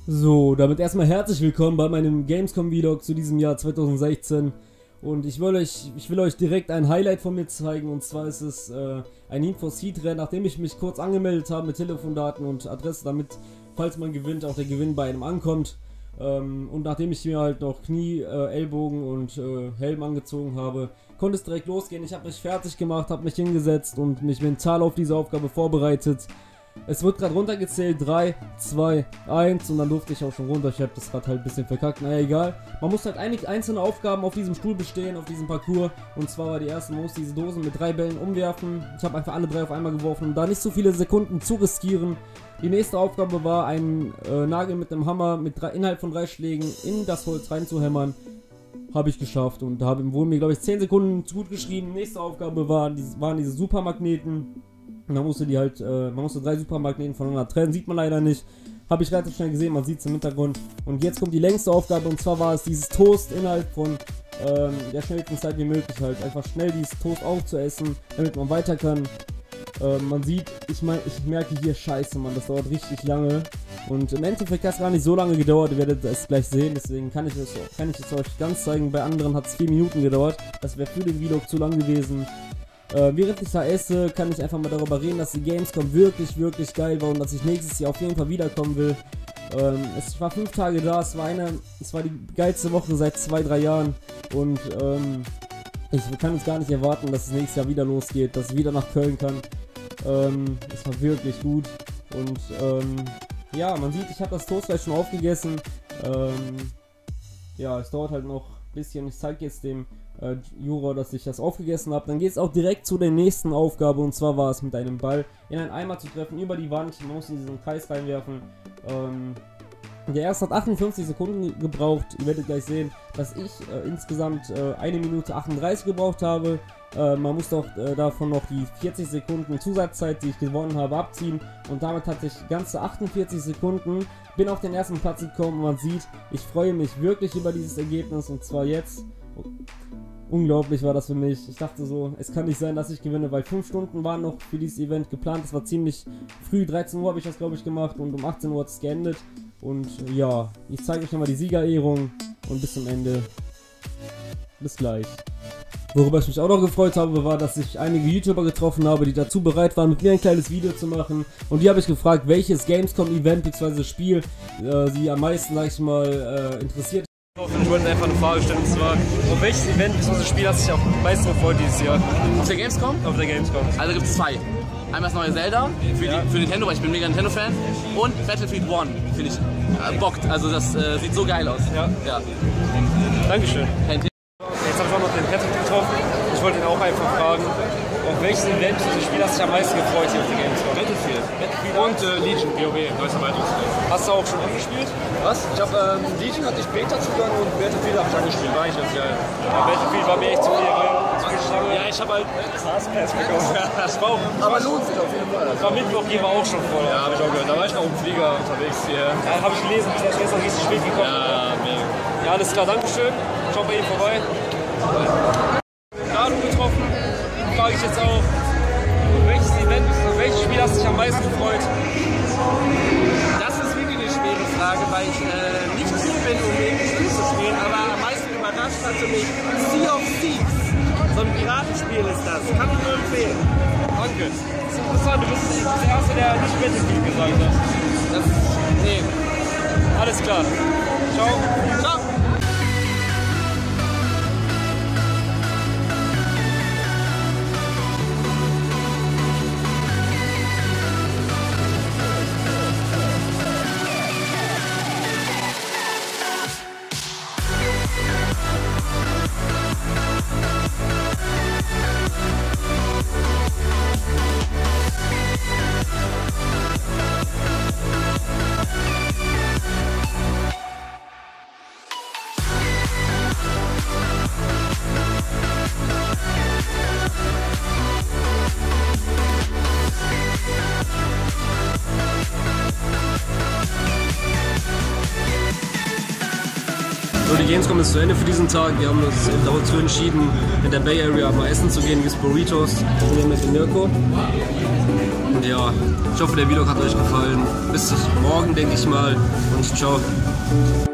So, damit erstmal herzlich willkommen bei meinem Gamescom-Vlog zu diesem Jahr 2016. Und ich will euch direkt ein Highlight von mir zeigen, und zwar ist es ein Need for Speed Rennen, nachdem ich mich kurz angemeldet habe mit Telefondaten und Adresse, damit, falls man gewinnt, auch der Gewinn bei einem ankommt. Und nachdem ich mir halt noch Knie, Ellbogen und Helm angezogen habe, konnte es direkt losgehen. Ich habe mich fertig gemacht, habe mich hingesetzt und mich mental auf diese Aufgabe vorbereitet. Es wird gerade runtergezählt, 3, 2, 1 und dann durfte ich auch schon runter. Ich habe das gerade halt ein bisschen verkackt, naja, egal. Man muss halt einige einzelne Aufgaben auf diesem Stuhl bestehen, auf diesem Parcours. Und zwar war die erste, man muss diese Dosen mit 3 Bällen umwerfen. Ich habe einfach alle 3 auf einmal geworfen, um da nicht so viele Sekunden zu riskieren. Die nächste Aufgabe war, einen Nagel mit einem Hammer innerhalb von 3 Schlägen in das Holz reinzuhämmern. Habe ich geschafft und da wurden mir, glaube ich, 10 Sekunden zu gut geschrieben. Nächste Aufgabe waren diese Supermagneten. Man musste 3 Supermagneten voneinander trennen, sieht man leider nicht. Habe ich relativ schnell gesehen, man sieht es im Hintergrund. Und jetzt kommt die längste Aufgabe, und zwar war es dieses Toast innerhalb von der schnellsten Zeit wie möglich halt. Einfach schnell dieses Toast aufzuessen, damit man weiter kann. Man sieht, ich merke hier, scheiße, Mann, das dauert richtig lange. Und im Endeffekt hat es gar nicht so lange gedauert, ihr werdet es gleich sehen, deswegen kann ich es euch ganz zeigen. Bei anderen hat es 4 Minuten gedauert, das wäre für den Vlog zu lang gewesen. Während ich da esse, kann ich einfach mal darüber reden, dass die Gamescom wirklich geil war und dass ich nächstes Jahr auf jeden Fall wiederkommen will. Ich war 5 Tage da, es war die geilste Woche seit 2-3 Jahren und ich kann es gar nicht erwarten, dass es nächstes Jahr wieder losgeht, dass ich wieder nach Köln kann. Es war wirklich gut und ja, man sieht, ich habe das Toast gleich schon aufgegessen. Ja, es dauert halt noch ein bisschen, ich zeige jetzt dem Juror, dass ich das aufgegessen habe. Dann geht es auch direkt zu der nächsten Aufgabe, und zwar war es mit einem Ball in einen Eimer zu treffen, über die Wand. Man muss in diesen Kreis reinwerfen. Der erste hat 58 Sekunden gebraucht. Ihr werdet gleich sehen, dass ich insgesamt 1 Minute 38 gebraucht habe. Man muss doch davon noch die 40 Sekunden Zusatzzeit, die ich gewonnen habe, abziehen. Und damit hatte ich ganze 48 Sekunden. Bin auf den ersten Platz gekommen und man sieht, ich freue mich wirklich über dieses Ergebnis, und zwar jetzt. Unglaublich war das für mich. Ich dachte so, es kann nicht sein, dass ich gewinne, weil 5 Stunden waren noch für dieses Event geplant. Es war ziemlich früh, 13 Uhr habe ich das, glaube ich, gemacht, und um 18 Uhr hat es geendet. Und ja, ich zeige euch nochmal die Siegerehrung und bis zum Ende. Bis gleich. Worüber ich mich auch noch gefreut habe, war, dass ich einige YouTuber getroffen habe, die dazu bereit waren, mit mir ein kleines Video zu machen. Und die habe ich gefragt, welches Gamescom-Event bzw. Spiel sie am meisten, sag ich mal, interessiert. Ich wollte einfach eine Frage stellen, und zwar, auf welches Event bzw. Spiel hast du dich am meisten gefreut dieses Jahr? Auf der Gamescom? Auf der Gamescom. Also gibt es 2. Einmal das neue Zelda für Nintendo, weil ich bin mega Nintendo-Fan. Und Battlefield 1, finde ich, bockt. Also das sieht so geil aus. Ja. Dankeschön. Jetzt habe ich auch noch den Patrick getroffen. Ich wollte ihn auch einfach fragen, auf welches Event bzw. Spiel hast du dich am meisten gefreut hier auf der Gamescom? Battlefield. Und Legion, WoW, neues Erweiterungsfeld. Hast du auch schon angespielt? Was? Ich habe Legion hatte ich Beta-Zugang und Battlefield habe ich angespielt. War eigentlich ganz geil. Ja, Battlefield war mir echt zu viel Schlange. Ja, ich habe halt Pass bekommen. Das war auch, aber lohnt sich auf jeden Fall. das war Mittwoch, hier war auch schon voll. Ja, habe ich auch gehört. Da war ich noch im Flieger unterwegs hier. Ja, habe ich gelesen, ich bin erst gestern richtig spät gekommen. Ja, mega. Ja, alles klar, Dankeschön. Schaut bei Ihnen vorbei. Gerade getroffen, frage ich jetzt auch, welches Event, welches Spiel hast du dich am meisten gefreut? Das ist wirklich eine schwere Frage, weil ich nicht gut bin, um irgendwie Spiele zu spielen, aber am meisten überrascht hatte mich Sea of Thieves. So ein Piratenspiel ist das, kann ich nur empfehlen. Danke. Das ist interessant, du bist der Erste, der nicht Battlefield gesagt hat. Nee. Alles klar. Ciao. Ciao. So, die Gamescom ist zu Ende für diesen Tag. Wir haben uns dazu entschieden, in der Bay Area mal essen zu gehen, wie Burritos. Wir sind mit dem Mirko. ja, ich hoffe, der Vlog hat euch gefallen. Bis morgen, denke ich mal. Und ciao.